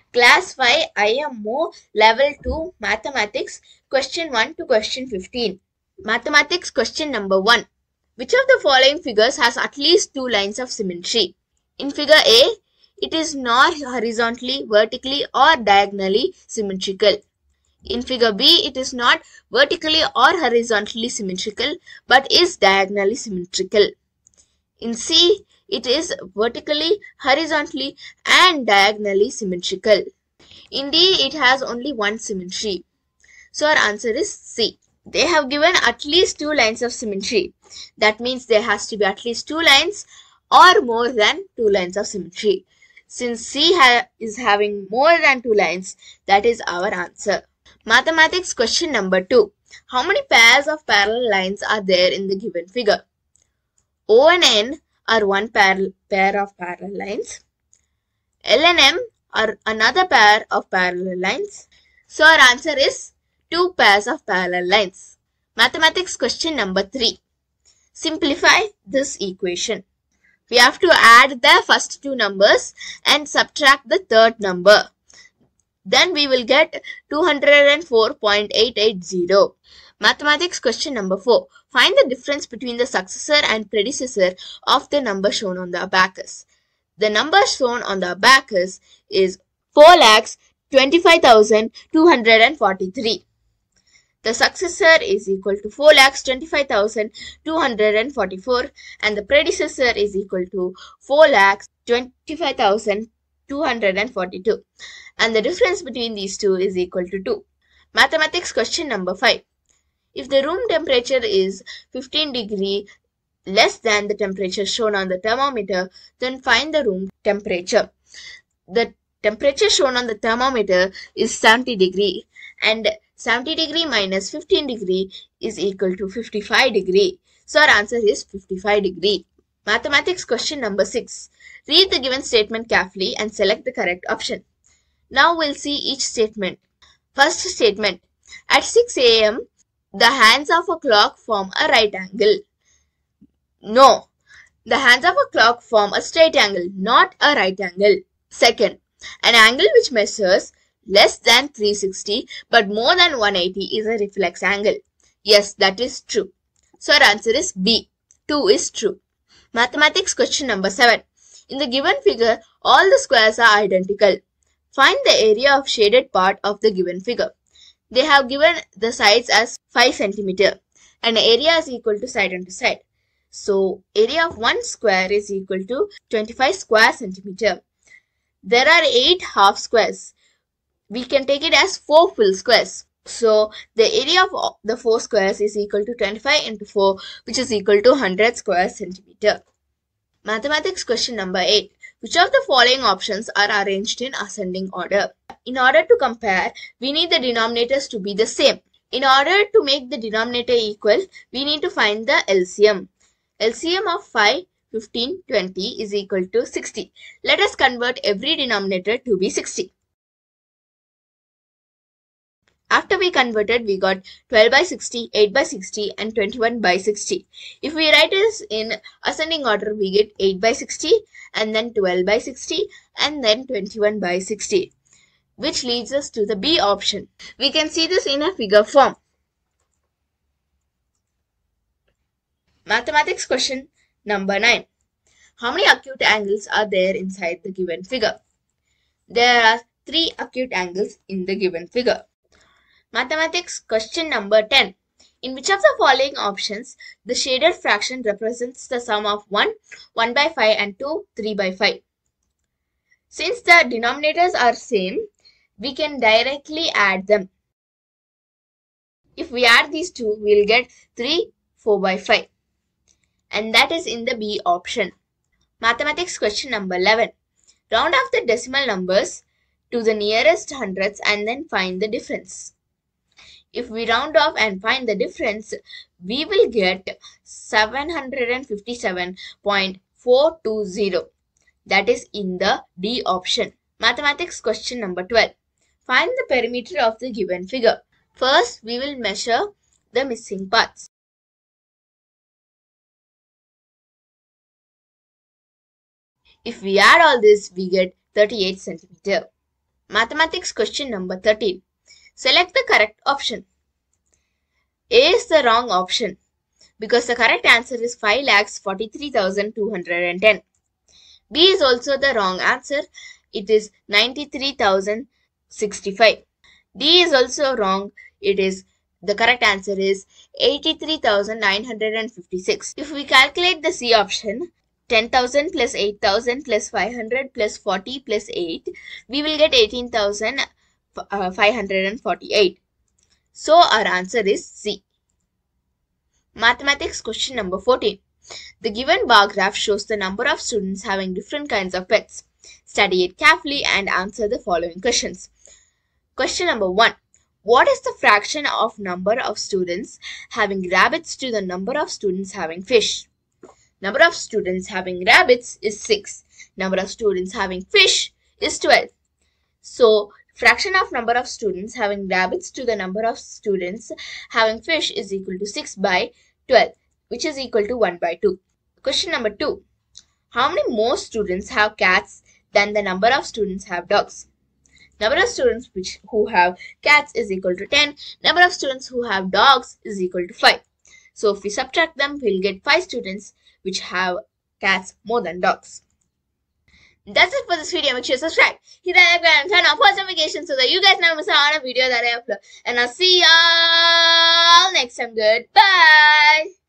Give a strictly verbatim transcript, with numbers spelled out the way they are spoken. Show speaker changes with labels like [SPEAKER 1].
[SPEAKER 1] Class five I M O Level two Mathematics Question one to Question fifteen. Mathematics question number one. Which of the following figures has at least two lines of symmetry? In figure A, it is not horizontally, vertically or diagonally symmetrical. In figure B, it is not vertically or horizontally symmetrical but is diagonally symmetrical. In C, it is vertically, horizontally and diagonally symmetrical. In D, it has only one symmetry. So our answer is C. They have given at least two lines of symmetry. That means there has to be at least two lines or more than two lines of symmetry. Since C ha is having more than two lines, that is our answer. Mathematics question number two. How many pairs of parallel lines are there in the given figure? O and N are one pair, pair of parallel lines. L and M are another pair of parallel lines. So our answer is two pairs of parallel lines. Mathematics question number three. Simplify this equation. We have to add the first two numbers and subtract the third number. Then we will get two hundred four point eight eight zero. Mathematics question number four. Find the difference between the successor and predecessor of the number shown on the abacus. The number shown on the abacus is four lakhs twenty-five thousand two hundred forty-three. The successor is equal to four lakhs twenty-five thousand two hundred forty-four and the predecessor is equal to four lakhs twenty-five thousand two hundred forty-two. And the difference between these two is equal to two. Mathematics question number five. If the room temperature is fifteen degrees less than the temperature shown on the thermometer, then find the room temperature. The temperature shown on the thermometer is seventy degrees and seventy degrees minus fifteen degrees is equal to fifty-five degrees. So our answer is fifty-five degrees. Mathematics question number six. Read the given statement carefully and select the correct option. Now we'll see each statement. First statement. At six A M, the hands of a clock form a right angle. No. The hands of a clock form a straight angle, not a right angle. Second. An angle which measures less than three hundred sixty but more than one hundred eighty is a reflex angle. Yes, that is true. So our answer is B. two is true. Mathematics question number seven. In the given figure, all the squares are identical. Find the area of shaded part of the given figure. They have given the sides as five centimeters and area is equal to side onto side. So area of one square is equal to twenty-five square centimeter. There are eight half squares. We can take it as four full squares. So the area of the four squares is equal to twenty-five into four, which is equal to one hundred square centimeter. Mathematics question number eight. Which of the following options are arranged in ascending order? In order to compare, we need the denominators to be the same. In order to make the denominator equal, we need to find the L C M. L C M of five, fifteen, twenty is equal to sixty. Let us convert every denominator to be sixty. After we converted, we got twelve by sixty, eight by sixty and twenty-one by sixty. If we write this in ascending order, we get eight by sixty and then twelve by sixty and then twenty-one by sixty, which leads us to the B option. We can see this in a figure form. Mathematics question number nine. How many acute angles are there inside the given figure? There are three acute angles in the given figure. Mathematics question number ten. In which of the following options the shaded fraction represents the sum of one, one by five and two, three by five? Since the denominators are same, we can directly add them. If we add these two, we will get three, four by five. And that is in the B option. Mathematics question number eleven. Round off the decimal numbers to the nearest hundredths and then find the difference. If we round off and find the difference, we will get seven hundred fifty-seven point four two zero. That is in the D option. Mathematics question number twelve. Find the perimeter of the given figure. First, we will measure the missing parts. If we add all this, we get thirty-eight centimeters. Mathematics question number thirteen. Select the correct option. A is the wrong option because the correct answer is five lakhs forty-three thousand two hundred ten. B is also the wrong answer. It is ninety-three thousand sixty-five. D is also wrong. It is the correct answer is eighty-three thousand nine hundred fifty-six. If we calculate the C option, ten thousand plus eight thousand plus five hundred plus forty plus eight, we will get eighteen thousand five hundred forty-eight. So our answer is C. Mathematics question number fourteen. The given bar graph shows the number of students having different kinds of pets. Study it carefully and answer the following questions. Question number one. What is the fraction of number of students having rabbits to the number of students having fish? Number of students having rabbits is six. Number of students having fish is twelve. So, fraction of number of students having rabbits to the number of students having fish is equal to six by twelve, which is equal to one by two. Question number two. How many more students have cats than the number of students have dogs? Number of students which who have cats is equal to ten. Number of students who have dogs is equal to five. So if we subtract them, we'll get five students which have cats more than dogs. That's it for this video. Make sure you subscribe, hit the like button, and turn on post notifications so that you guys never miss out on a video that I upload. And I'll see y'all next time. Goodbye.